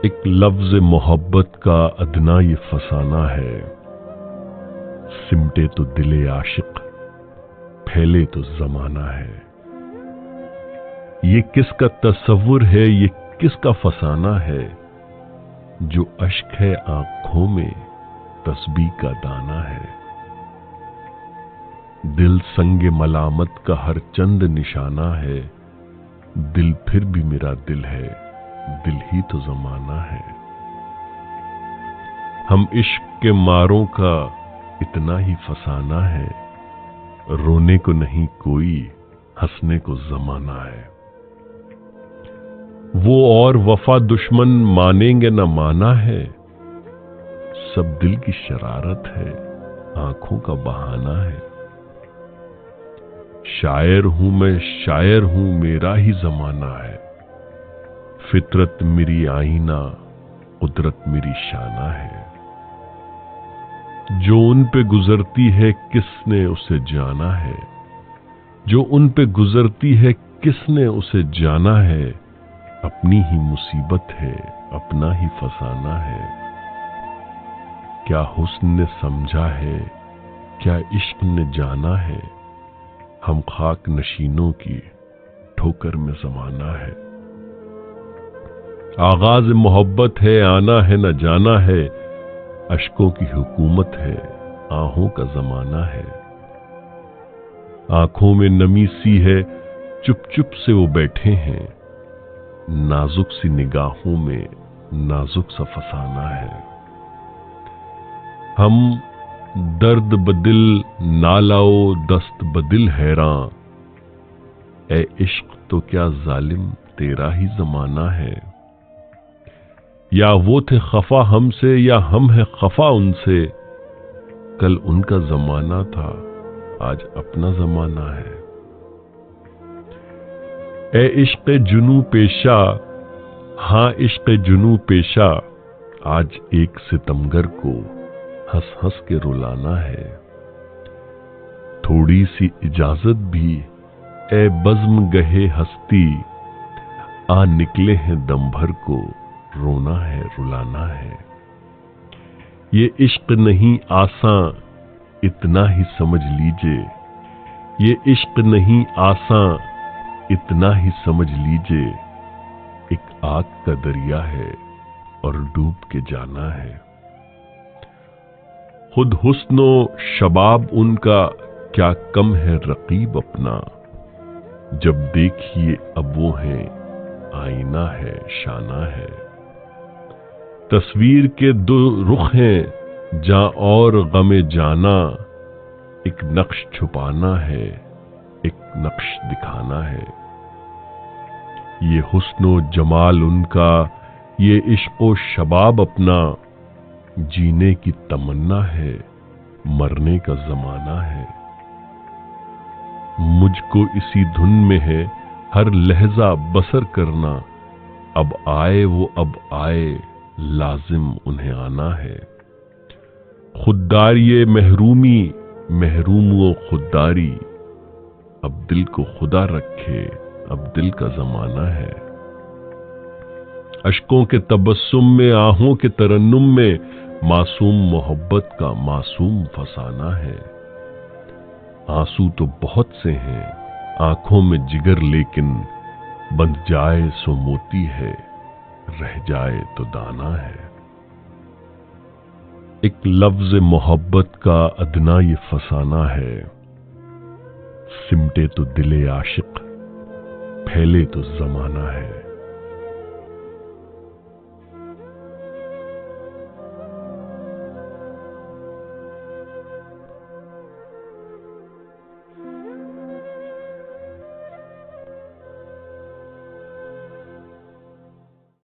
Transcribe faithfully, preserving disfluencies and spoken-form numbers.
ایک لفظ محبت کا ادنا یہ فسانہ ہے، سمٹے تو دل عاشق پھیلے تو زمانہ ہے۔ یہ کس کا تصور ہے، یہ کس کا فسانہ ہے، جو اشک ہے آنکھوں میں تسبیح کا دانہ ہے۔ دل سنگ ملامت کا ہر چند نشانہ ہے، دل پھر بھی میرا دل ہے، دل ہی تو زمانہ ہے۔ ہم عشق کے ماروں کا اتنا ہی فسانہ ہے، رونے کو نہیں کوئی ہنسنے کو زمانہ ہے۔ وہ اور وفا دشمن مانیں گے نہ مانا ہے، سب دل کی شرارت ہے، آنکھوں کا بہانہ ہے۔ شاعر ہوں میں شاعر ہوں میرا ہی زمانہ ہے، فطرت میری آئینہ قدرت میری شانہ ہے۔ جو ان پہ گزرتی ہے کس نے اسے جانا ہے، جو ان پہ گزرتی ہے کس نے اسے جانا ہے، اپنی ہی مصیبت ہے اپنا ہی فسانہ ہے۔ کیا حسن نے سمجھا ہے، کیا عشق نے جانا ہے، ہم خاک نشینوں کی ٹھوکر میں زمانہ ہے۔ آغاز محبت ہے آنا ہے نہ جانا ہے، اشکوں کی حکومت ہے آہوں کا زمانہ ہے۔ آنکھوں میں نمی سی ہے چپ چپ سے وہ بیٹھے ہیں، نازک سی نگاہوں میں نازک سا فسانہ ہے۔ ہم درد بدل نالاؤ دست بدل حیراں، اے عشق تو کیا ظالم تیرا ہی زمانہ ہے۔ یا وہ تھے خفا ہم سے یا ہم ہیں خفا ان سے، کل ان کا زمانہ تھا آج اپنا زمانہ ہے۔ اے عشق جنوں پیشہ، ہاں عشق جنوں پیشہ، آج ایک ستمگر کو ہنس ہنس کے رلانا ہے۔ تھوڑی سی اجازت بھی اے بزم گہے ہستی، آ نکلے ہیں دم بھر کو رونا ہے رلانا ہے۔ یہ عشق نہیں آساں اتنا ہی سمجھ لیجئے، یہ عشق نہیں آساں اتنا ہی سمجھ لیجئے، ایک آگ کا دریا ہے اور ڈوب کے جانا ہے۔ خود حسن و شباب ان کا کیا کم ہے رقیب اپنا، جب دیکھیے اب وہ ہیں آئینہ ہے شانہ ہے۔ تصویر کے دو رخ ہیں جاں اور غم جانا، ایک نقش چھپانا ہے ایک نقش دکھانا ہے۔ یہ حسن و جمال ان کا، یہ عشق و شباب اپنا، جینے کی تمنا ہے مرنے کا زمانہ ہے۔ مجھ کو اسی دھن میں ہے ہر لحظہ بسر کرنا، اب آئے وہ اب آئے لازم انہیں آنا ہے۔ خودداری محرومی محروم و خودداری، اب دل کو خدا رکھے اب دل کا زمانہ ہے۔ اشکوں کے تبسم میں آہوں کے ترنم میں، معصوم محبت کا معصوم فسانہ ہے۔ آنسو تو بہت سے ہیں آنکھوں میں جگر، لیکن بند جائے سو موتی ہے رہ جائے تو دانا ہے۔ ایک لفظ محبت کا ادنا یہ فسانہ ہے، سمٹے تو دل عاشق پھیلے تو زمانہ ہے۔